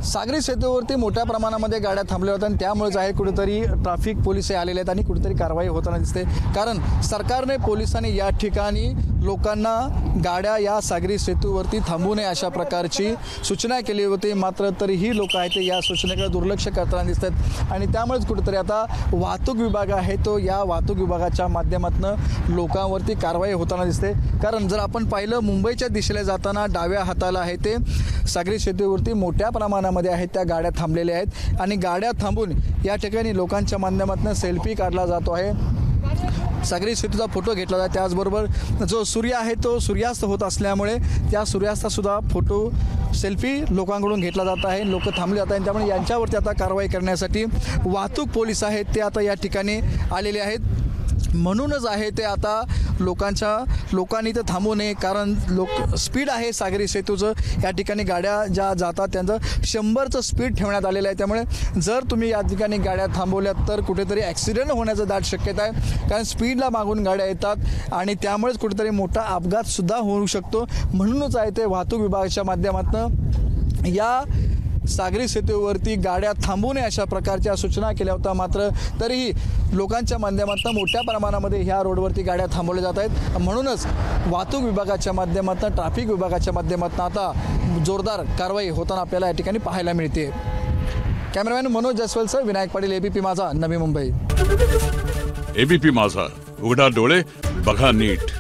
सागरी सेतूवरती मोठ्या प्रमाणामध्ये गाड्या थांबल्या होत्या आणि त्यामुळेच आहे कुठेतरी ट्रॅफिक पोलीस आलेले आहेत आणि कुठेतरी कारवाई होताना दिसते। कारण सरकारने पोलिसांनी या ठिकाणी लोकांना गाड्या या सागरी सेतूवरती थांबू नये अशा प्रकारची सूचना केली होती, मात्र तरीही लोक आहेत ते या सूचनेकडे दुर्लक्ष करताना दिसतात आणि त्यामुळेच कुठेतरी आता वाहतूक विभाग आहे तो या वाहतूक विभागाच्या माध्यमातून लोकांवरती कारवाई होताना दिसते। कारण जर आपण पाहिलं मुंबईच्या दिशेला जाताना डाव्या हाताला आहे ते सागरी सेतूवरती मोठ्या प्रमाणामध्ये आहेत त्या गाड्या थांबलेल्या आहेत आणि गाड्या थांबून या ठिकाणी लोकांच्या माध्यमातून सेल्फी काढला जातो आहे, सागरी सेतूचा फोटो घेतला जातो। त्याचबरोबर जो सूर्य आहे तो सूर्यास्त होत असल्यामुळे त्या सूर्यास्तासुद्धा फोटो सेल्फी लोकांकडून घेतला जात आहे, लोक थांबले जात आहेत। त्यामुळे यांच्यावरती आता कारवाई करण्यासाठी वाहतूक पोलीस आहेत ते आता या ठिकाणी आलेले आहेत। म्हणूनच आहे ते आता लोकांनी तर थांबू नये, कारण स्पीड आहे सागरी सेतूचं, या ठिकाणी गाड्या ज्या जातात त्यांचं 100चं स्पीड ठेवण्यात आलेलं आहे। त्यामुळे जर तुम्ही या ठिकाणी गाड्या थांबवल्यात तर कुठेतरी ॲक्सिडेंट होण्याचं दाट शक्यता आहे, कारण स्पीडला मागून गाड्या येतात आणि त्यामुळेच कुठेतरी मोठा अपघातसुद्धा होऊ शकतो। म्हणूनच आहे ते वाहतूक विभागाच्या माध्यमातून या सागरी सेतूवरती गाड्या थांबू नये अशा प्रकारच्या सूचना केल्या होत्या, मात्र तरीही लोकांच्या माध्यमातून मोठ्या प्रमाणामध्ये ह्या रोडवरती गाड्या थांबवल्या जात आहेत। म्हणूनच वाहतूक विभागाच्या माध्यमातून ट्रॅफिक विभागाच्या माध्यमातून आता जोरदार कारवाई होताना आपल्याला या ठिकाणी पाहायला मिळते। कॅमेरामॅन मनोज जयस्वालसह विनायक पाटील, एबीपी माझा, नवी मुंबई। एबीपी माझा, उघडा डोळे बघा नीट।